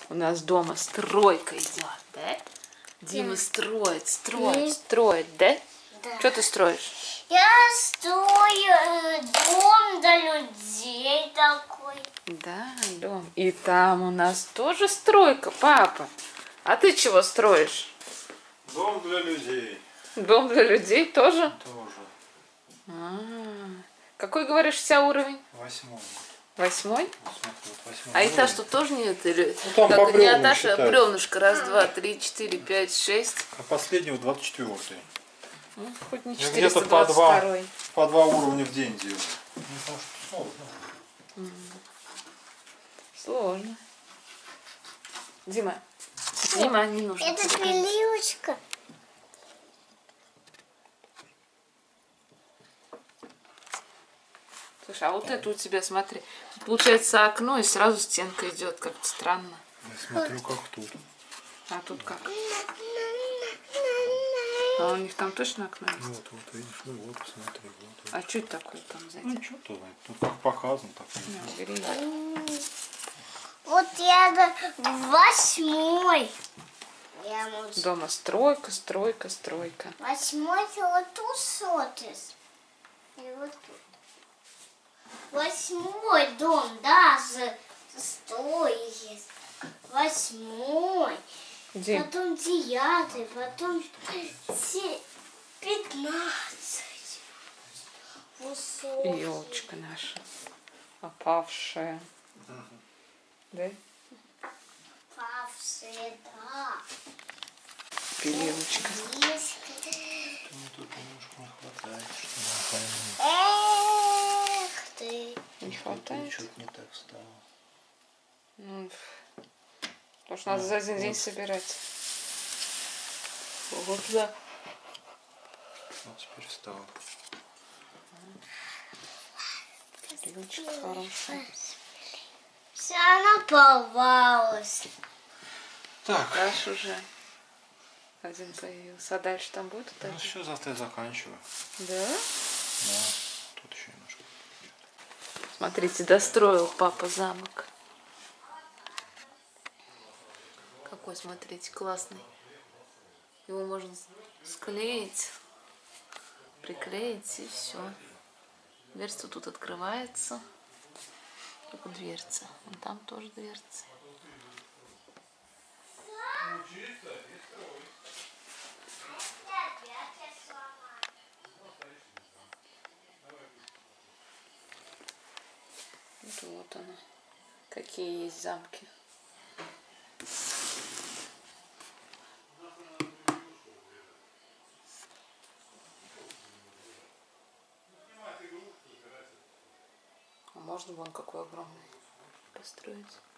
У нас дома стройка идет, да? Дима строит, да? Да. Что ты строишь? Я строю дом для людей такой. Да, дом. И там у нас тоже стройка, папа. А ты чего строишь? Дом для людей. Дом для людей тоже? Тоже. Какой, говоришь, вся уровень? 8. 8? Восьмой А этаж уровень. тут тоже нет? Или... Ну, там по не бревнам этаж, а считается. бревнышко. Раз, два, три, 4, 5, 6. А последнего 24-й. Ну, хоть не Я где-то 422. по 2 уровня в день делаю. Ну, потому что сложно. Сложно. Дима, не нужно. Это тебе. пилючка. Слушай, а вот это у тебя, смотри, получается окно и сразу стенка идет, как-то странно. Я смотрю, как тут. А тут как? А у них там точно окно есть? Вот, видишь, ну вот, посмотри, вот. А что это такое там сзади? Ну, что тут? Тут как показано, так. На, бери. Вот я 8. Я могу... Дома стройка. 8 вот тут сотис. И вот тут. 8 дом даже стоит. 8. Дим, Потом 9, потом 15. Высокий. елочка наша, опавшая. Да? Павший, да. Пилилочка. Есть. Ну, тут немножко не хватает, что ли. Эх ты. Не хватает? Что-то не так стало. Ну, потому что надо за один день собирать. Вот да. Вот теперь стало. Пилилочка хорошая. Все, она порвалась. Так. Дальше уже один появился. А дальше там будет Ну, этаж? все, завтра я заканчиваю. Да? Да. Тут еще немножко. Смотрите, достроил папа замок. Какой, смотрите, классный. Его можно склеить, приклеить и все. Дверца тут открывается. Только дверца. Вон там тоже дверца. Вот она. Какие есть замки. А можно вон какой огромный построить.